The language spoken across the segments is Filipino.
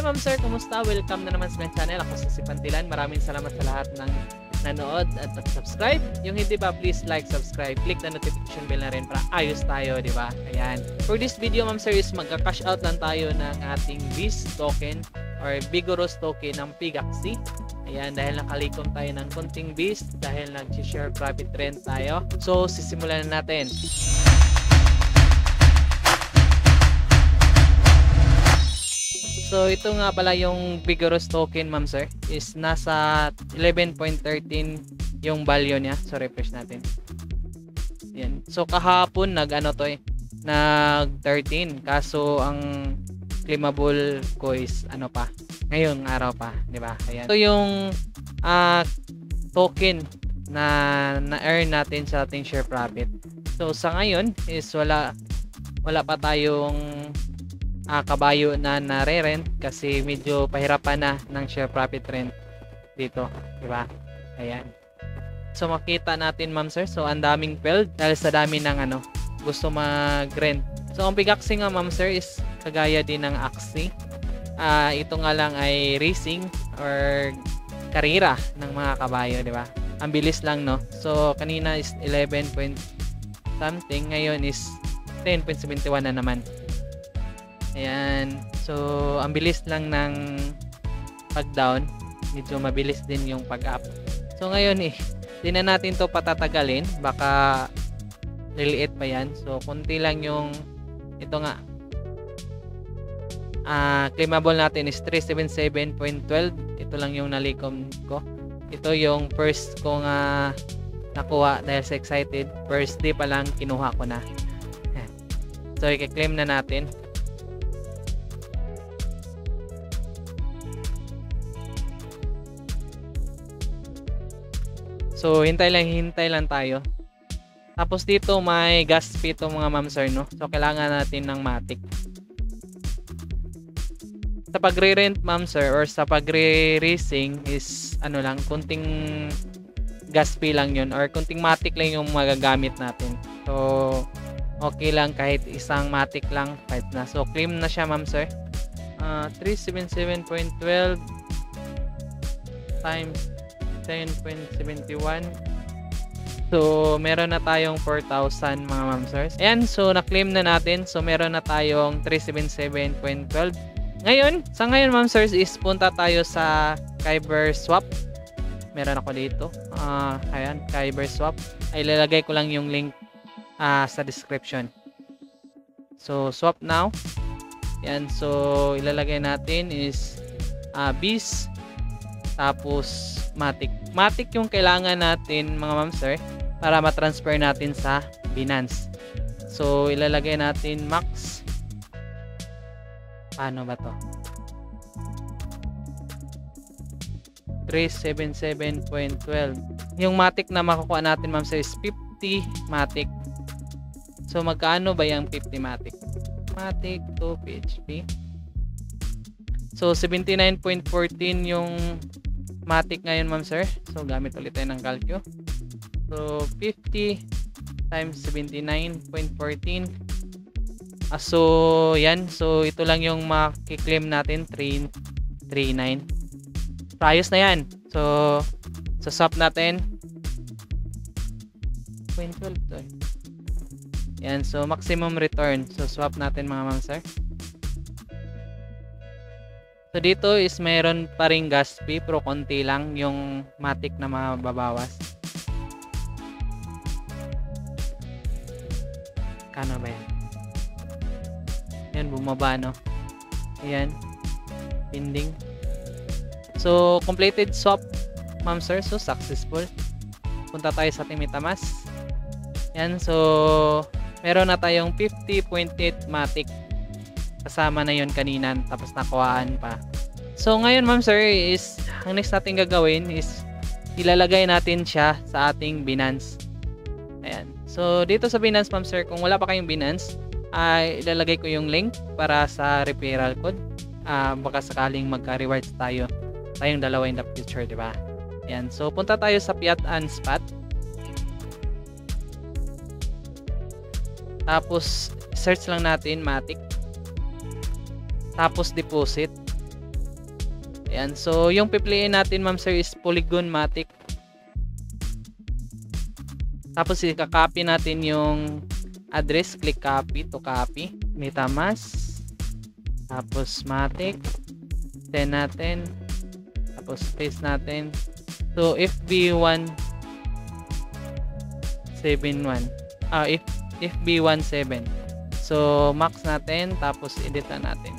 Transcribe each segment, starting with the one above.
ma'am sir, kumusta? Welcome na naman sa my channel. Ako si Pantilan. Maraming salamat sa lahat ng nanood at subscribe. Yung hindi pa, please like, subscribe, click the notification bell na rin para ayos tayo, di ba? Ayan. For this video, ma'am sir, is magka-cash out lang tayo ng ating Beast token or Vigorous token ng Pigaxi. Ayan, dahil nakalikom tayo ng konting Beast, dahil nag-share profit trend tayo. So, sisimulan na natin. So, ito nga pala yung Vigorous token, ma'am sir, is nasa 11.13 yung value niya. So, refresh natin. Yan. So, kahapon nag-ano to nag 13. Kaso, ang claimable ko is ano pa, ngayong araw pa, di ba? Ayan. Ito yung token na na-earn natin sa ating share profit. So, sa ngayon is wala pa tayong kabayo na nare-rent kasi medyo pahirapan na ng share profit rent dito, di ba? Ayan. So makita natin, ma'am sir, so ang daming failed dahil sa dami ng gusto mag-rent. So ang Pigaxi nga, ma'am sir, is kagaya din ng Axie. Ito nga lang ay racing or karira ng mga kabayo, di ba? Ang bilis lang, no? So kanina is 11 point something, ngayon is 10.71 na naman. Ayan. So, ang bilis lang ng pag-down. Medyo mabilis din yung pag-up. So, ngayon di na natin to patatagalin. Baka liliit pa yan. So, konti lang yung ito nga. Claimable natin is 377.12. Ito lang yung nalikom ko. Ito yung first kong nakuha dahil sa excited. First day pa lang kinuha ko na. So, i-claim na natin. So, hintay lang tayo. Tapos dito may gas fee to mga ma'am sir, no? So, kailangan natin ng matic. Sa pagre-rent, ma'am sir, or sa pagre-racing is lang, kunting gas fee lang yun or kunting matic lang yung magagamit natin. So, okay lang kahit isang matic lang, kahit na. So, claim na siya, ma'am sir. 377.12 times 10.71. So, meron na tayong 4,000 mga ma'am sirs. Ayan, so na-claim na natin. So, meron na tayong 377.12. Ngayon, sa ngayon ma'am sirs is punta tayo sa Kyber Swap. Meron ako dito. Ayan, Kyber Swap. Ay, ilalagay ko lang yung link sa description. So, swap now. Ayan, so ilalagay natin is Beast. Tapos Matic. Matic yung kailangan natin mga ma'am sir para ma-transfer natin sa Binance. So ilalagay natin max. Paano ba to? 377.12. Yung Matic na makukuha natin ma'am sir is 50 Matic. So magkano ba yung 50 Matic? Matic to PHP. So 79.14 yung Matic ngayon ma'am sir. So gamit ulit tayo ng calcio. So 50 times 79.14. So yan. So ito lang yung makiklaim natin. 339. Ayos na yan. So swap natin. 0.12 to. Yan. So maximum return. So swap natin mga ma'am sir. So dito is mayroon pa ring gas fee pero konti lang yung matic na mababawas. Kano ba yan? Yan, bumaba no. Ayan. Pending. So completed swap ma'am sir. So successful. Punta tayo sa ating MetaMask. Yan. So meron na tayong 50.8 matic. Kasama na yon kanina, tapos nakuhaan pa. So ngayon ma'am sir is ang next natin gagawin is ilalagay natin siya sa ating Binance. Ayan. So dito sa Binance ma'am sir, kung wala pa kayong Binance, ilalagay ko yung link para sa referral code. Baka sakaling magka-rewards tayong dalawa in the future, di ba? Ayan. So punta tayo sa Fiat and Spot. Tapos search lang natin Matic. Tapos deposit. Ayan. So, yung pipiliin natin, ma'am sir, is Polygon Matic. Tapos, i-copy natin yung address. Click copy to copy. MetaMask. Tapos, Matic. Send natin. Tapos, paste natin. So, FB171. FB17. So, max natin. Tapos, edit na natin.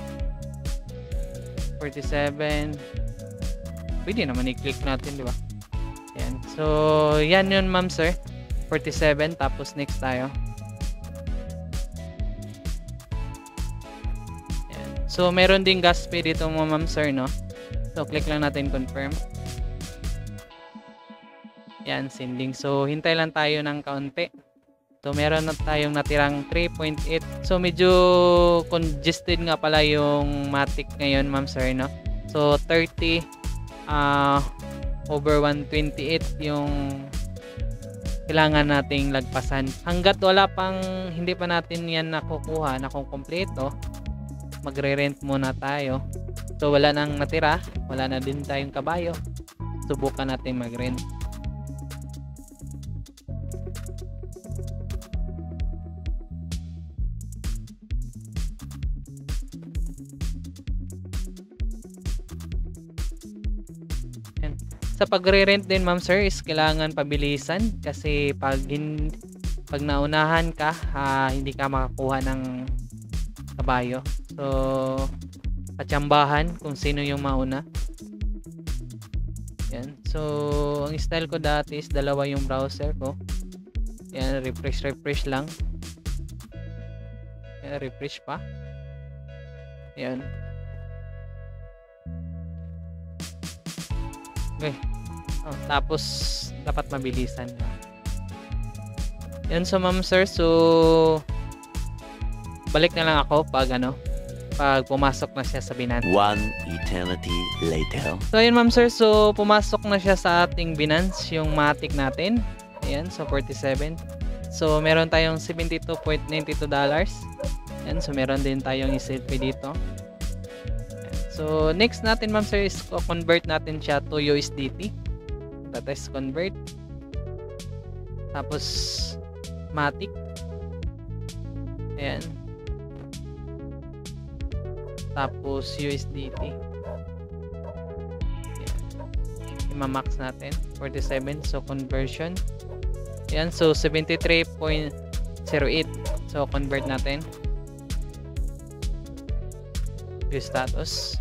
47. Pwede naman i-click natin, di ba? Ayan. So, yan yun, ma'am sir. 47. Tapos, next tayo. Ayan. So, meron ding gas pay dito, ma'am sir, no? So, click lang natin confirm. Yan, sending. So, hintay lang tayo ng kaunti. So, meron na tayong natirang 3.8. So, medyo congested nga pala yung Matic ngayon, ma'am sir, no? So, 30 over 128 yung kailangan nating lagpasan. Hanggat wala pang, hindi pa natin yan nakukuha, nakukumpleto, magre-rent muna tayo. So, wala nang natira. Wala na din tayong kabayo. Subukan natin mag-rent. Sa pagre-rent din, ma'am sir, is kailangan pabilisan kasi pag naunahan ka, hindi ka makakuha ng kabayo. So, patsambahan kung sino yung mauna. Yan. So, ang style ko dati is dalawa yung browser ko. Yan, refresh lang. Yan, refresh pa. Yan. Okay. Oh, tapos dapat mabilisan. Yan, so ma'am sir, so balik na lang ako pag pag pumasok na siya sa Binance. One eternity later. So ayun, ma'am sir, so pumasok na siya sa ating Binance, yung Matic natin. Ayan, so 47. So meron tayong $72.92. Ayan, so meron din tayong selfie dito. So, next natin, ma'am sir, is convert natin siya to USDT. Test convert. Tapos, Matic. Ayan. Tapos, USDT. Ayan. Ima-max natin. 47. So, conversion. Ayan. So, 73.08. So, convert natin. View status.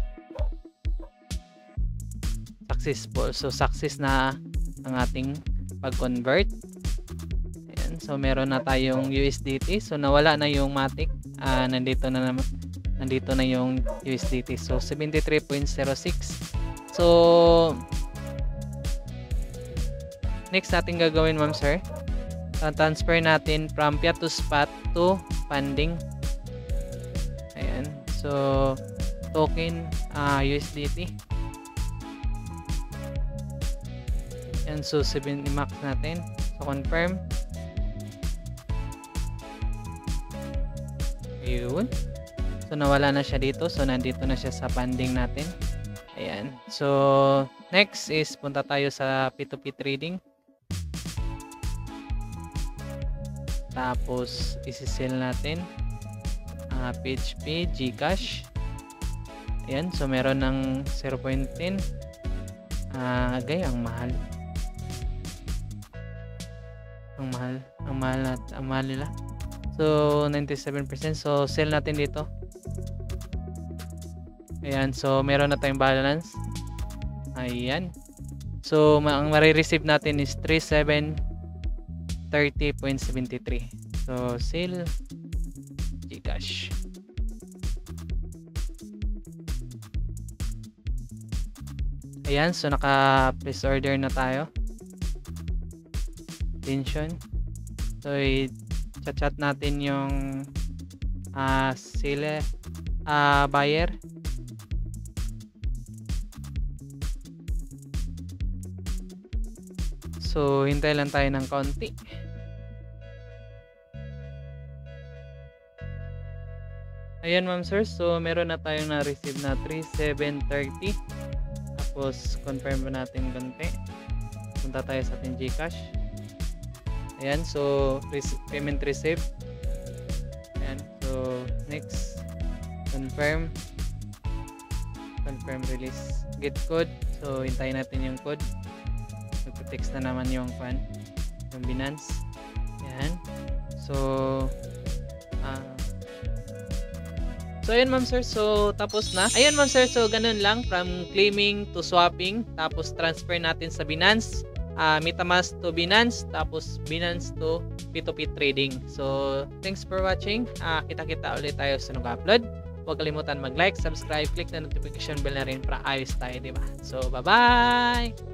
Successful. So, success na ang ating pag-convert. Ayan. So, meron na tayong USDT. So, nawala na yung Matic. Nandito na yung USDT. So, 73.06. So, next natin gagawin, ma'am sir, transfer natin from fiat to spot to funding. Ayan. So, token USDT. And so 7 i-max natin. So confirm. Yun. So nawala na siya dito. So nandito na siya sa funding natin. Ayan. So next is punta tayo sa P2P trading. Tapos isi-sell natin PHP, Gcash. Ayan. So meron ng 0.10. Ang mahal. Ang mahal nila. So 97%. So sell natin dito. Ayan, so meron na tayong balance. Ayan. So ang mare-receive natin is 3730.73. So sell Gcash. Ayan, so naka-place order na tayo. Attention. So i-chat natin yung buyer. So hintay lang tayo ng konti. Ayan, ma'am sir, so meron na tayong na-receive na 3730. Tapos confirm ba natin konti. Punta tayo sa ating GCash. Ayan, so payment received. Ayan, so next, confirm release, get code. So hintayin natin yung code. Magte-text na naman yung Binance. Ayan, so ayun ma'am sir, so tapos na. Ayun ma'am sir, so ganun lang, from claiming to swapping, tapos transfer natin sa Binance, MetaMask to Binance, tapos Binance to P2P trading. So thanks for watching. Kita-kita ulit tayo sa nag-upload. Huwag kalimutan mag-like, subscribe, click na notification bell na rin para ayos tayo, diba? So bye-bye!